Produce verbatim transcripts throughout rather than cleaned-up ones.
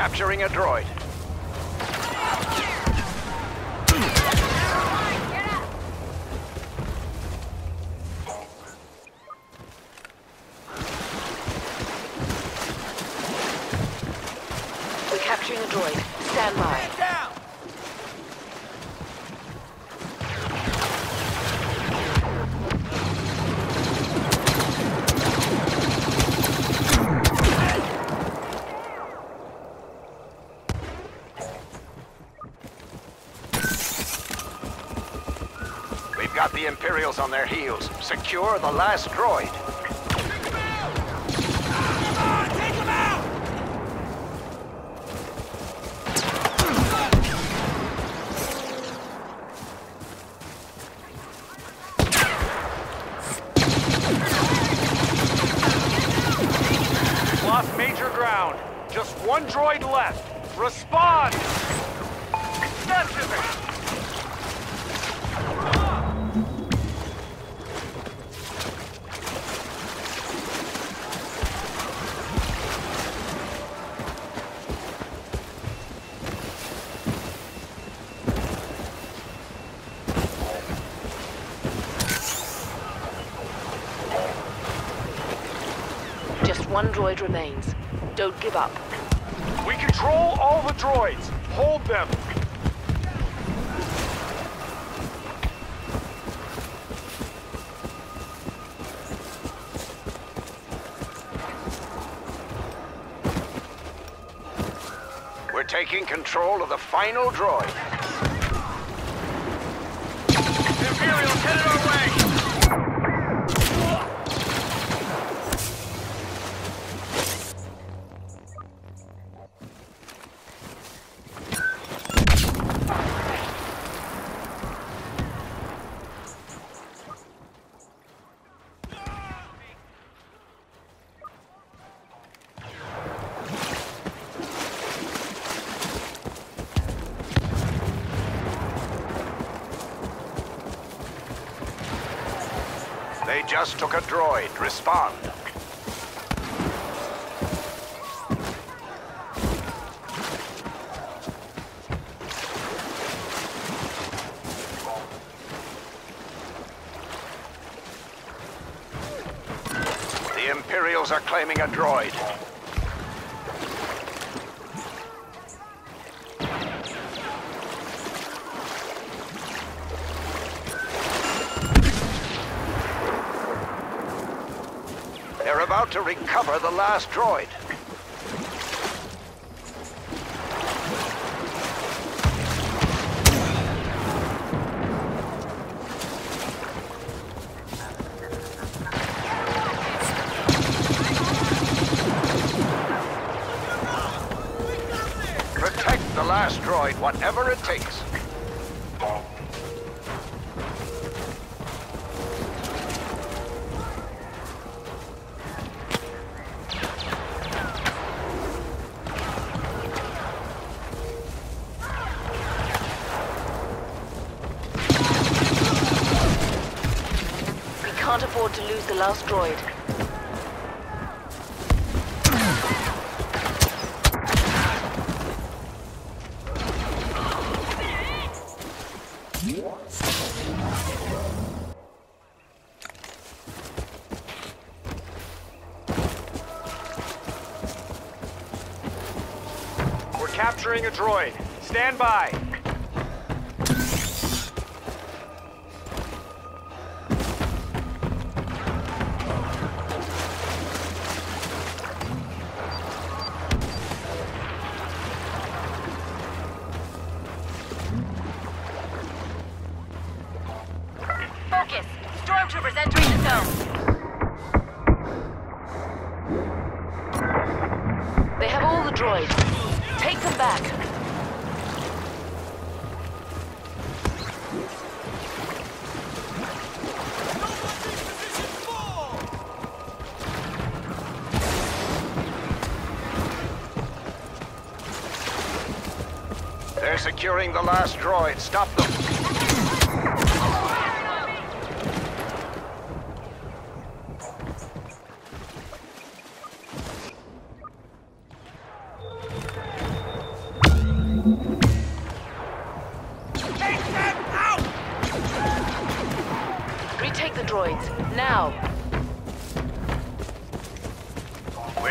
capturing a droid. We're capturing a droid. Stand by. We've got the Imperials on their heels. Secure the last droid. Lost major ground. Just one droid left. Respond! That's it! Just one droid remains. Don't give up. We control all the droids. Hold them. We're taking control of the final droid. Imperials headed our way. They just took a droid. Respond. The Imperials are claiming a droid. They're about to recover the last droid. Protect the last droid, whatever it takes. Can't afford to lose the last droid. We're capturing a droid. Stand by. Focus! Stormtroopers entering the zone! They have all the droids. Take them back. They're securing the last droid. Stop them.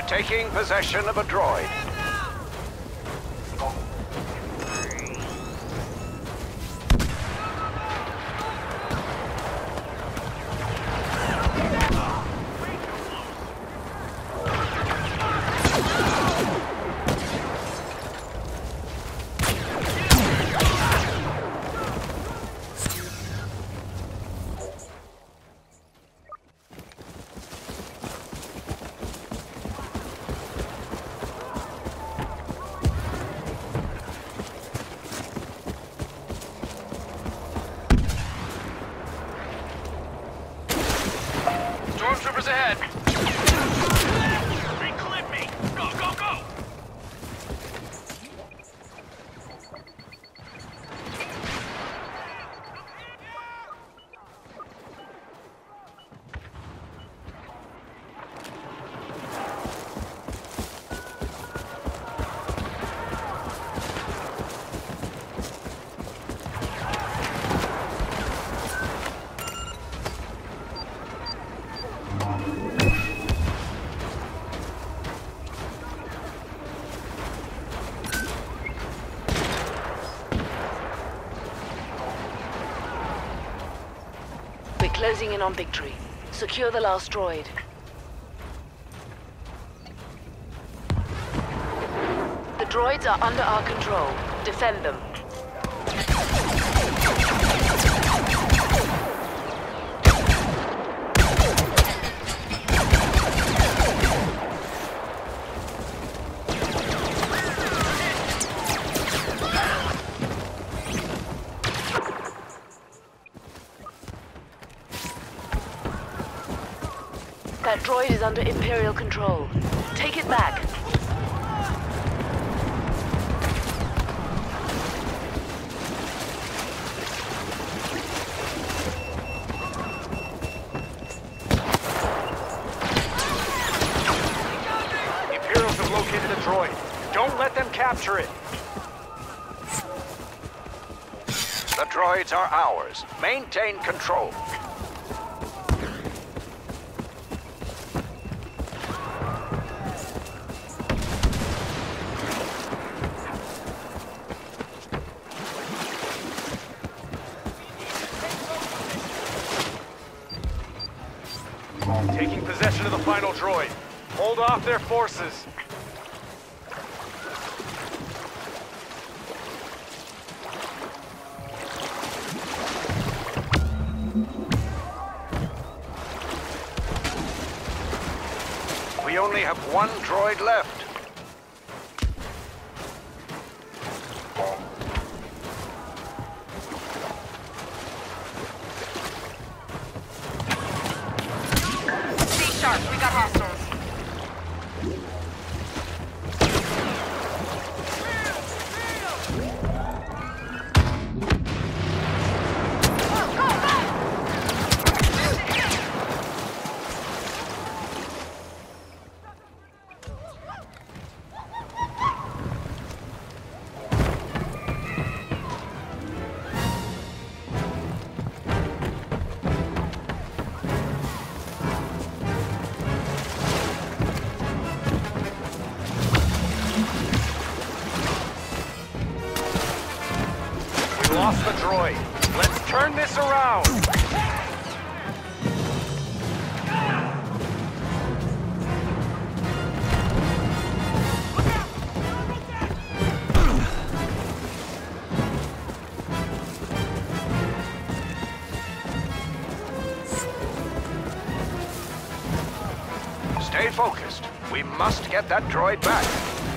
Taking possession of a droid. Stormtroopers ahead. Reclip me. Go, go, go. Closing in on victory. Secure the last droid. The droids are under our control. Defend them. That droid is under Imperial control. Take it back. The Imperials have located a droid. Don't let them capture it. The droids are ours. Maintain control. Taking possession of the final droid. Hold off their forces. We only have one droid left. Sharp, we got hostiles. Lost the droid. Let's turn this around. Stay focused. We must get that droid back.